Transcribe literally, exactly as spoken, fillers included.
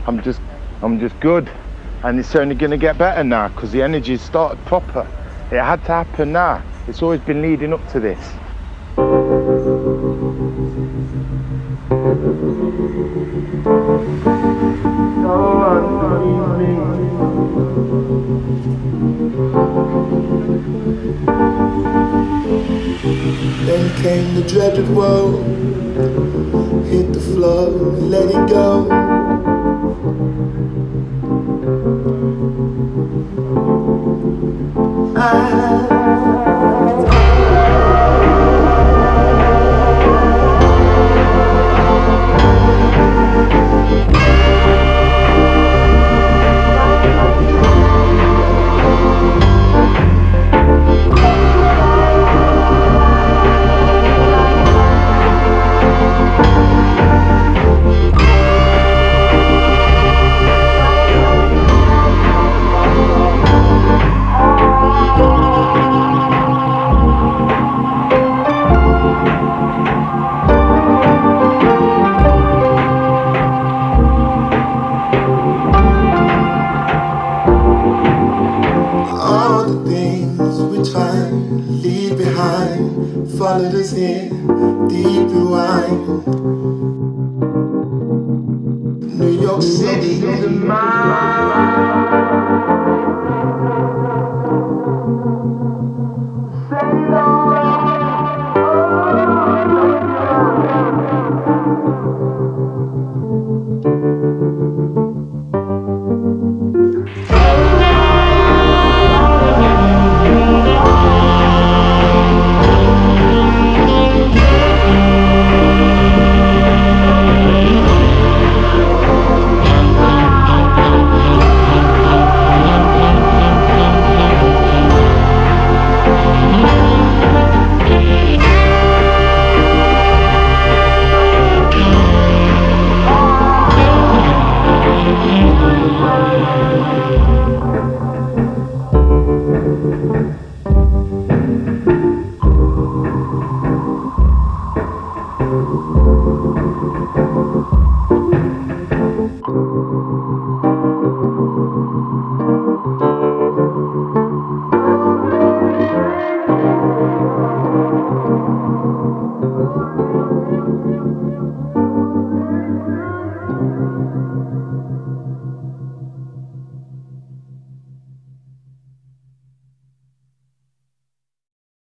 I'm just, I'm just good. And it's only going to get better now because the energy's started proper. It had to happen now. It's always been leading up to this. Then came the dreaded woe, hit the floor, let it go. I followed us here, deep rewind. New York City is mine.